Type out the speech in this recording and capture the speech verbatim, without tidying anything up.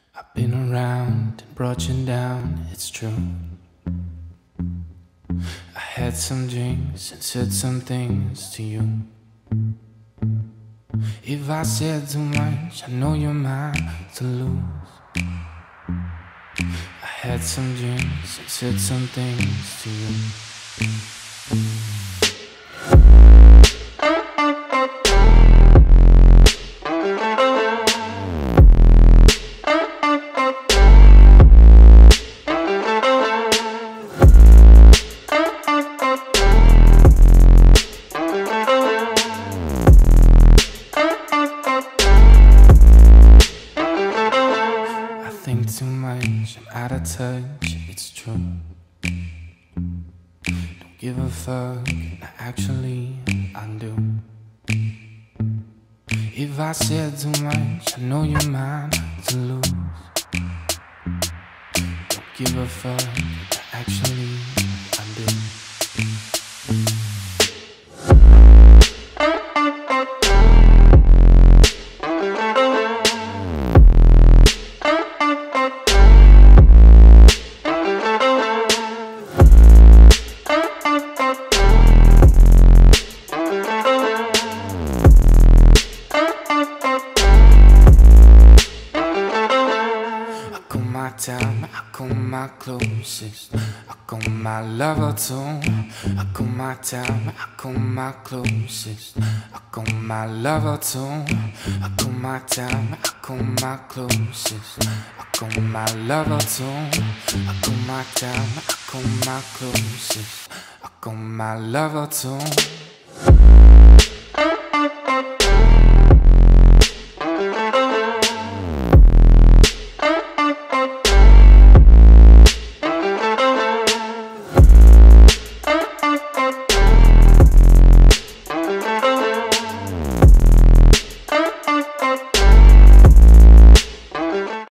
I've been around and brought you down, it's true. I had some drinks and said some things to you. If I said too much, I know you're mine to lose. I had some drinks and said some things to you. Think too much, I'm out of touch, it's true. Don't give a fuck, no, actually I do. If I said too much, I know you're mine to lose. Don't give a fuck, no, actually I do. My time, I call my closest, I call my lover too. I call my time, I call my closest, I call my lover too. I call my time, I call my closest, I call my lover too. I call my time, I call my closest, I call my lover too.